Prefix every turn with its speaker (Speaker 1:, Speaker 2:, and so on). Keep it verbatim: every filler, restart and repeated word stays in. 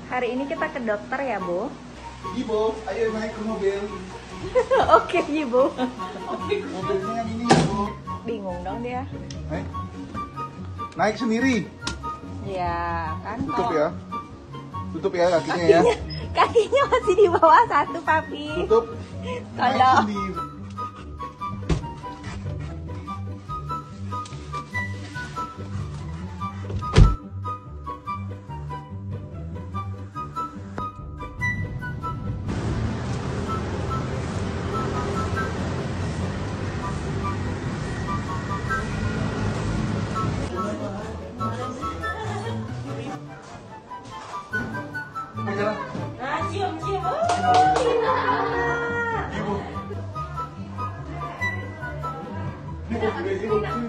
Speaker 1: Hari ini kita ke dokter ya, Bu?
Speaker 2: Ibu, ayo naik ke mobil.
Speaker 1: Oke, Ibu.
Speaker 2: Mobilnya yang ini, Ibu.
Speaker 1: Bingung dong dia.
Speaker 2: Naik, naik sendiri.
Speaker 1: Ya, kan
Speaker 2: Tutup
Speaker 1: kalau-
Speaker 2: ya. Tutup ya kakinya,
Speaker 1: Kakinya,
Speaker 2: ya.
Speaker 1: kakinya masih di bawah satu, Papi.
Speaker 2: Tutup. Naik
Speaker 1: Tolong.
Speaker 2: sendiri. Jalan.
Speaker 1: Nah, cium, cium. Oh,
Speaker 2: Ibu. Ibu, ibu, ibu.